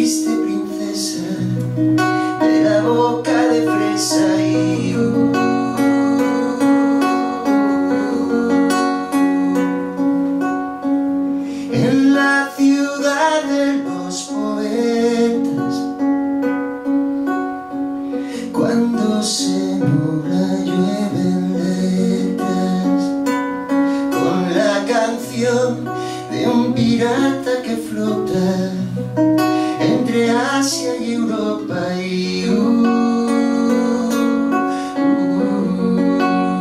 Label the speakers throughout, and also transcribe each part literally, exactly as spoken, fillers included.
Speaker 1: triste princesa de la boca de fresa y uh, en la ciudad de los poetas, cuando se nubla llueven letras, con la canción de un pirata que flota entre Asia y Europa y uh, uh,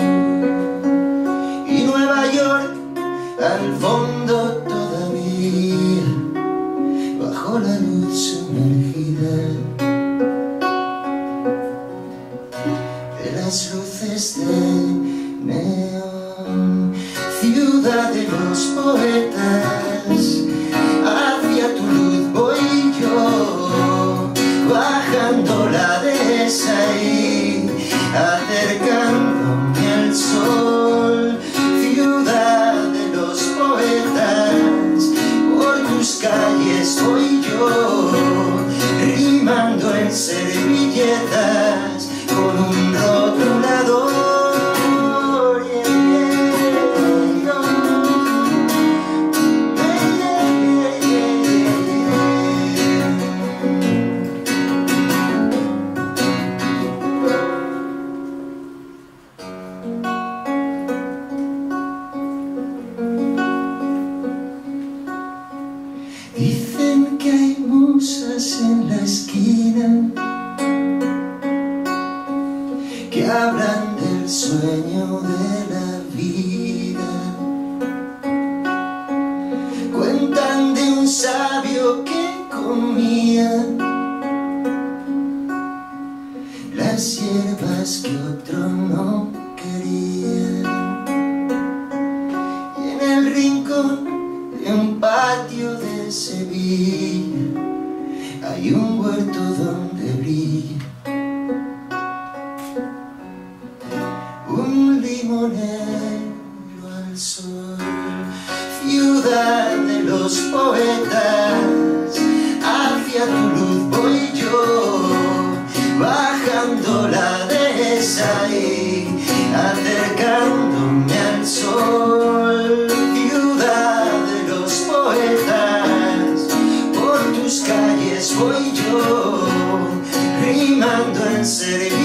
Speaker 1: y Nueva York al fondo todavía, bajo la luz sumergida de las luces de neón. Ciudad de los poetas, hacia tu luz voy yo, bajando la dehesa y acercándome al sol. Ciudad de los poetas, por tus calles voy yo, rimando en servilletas con un rotulador. Dicen que hay musas en la esquina que hablan del sueño de la vida, cuentan de un sabio que comía las hierbas que otro no quería, y en el rincón de un patio de Sevilla hay un huerto donde brilla un limonero al sol. Ciudad de los poetas, hacia tu luz voy yo, bajando la dehesa y acercándome al sol. Ciudad de los poetas, por tus calles voy yo, rimando en serio.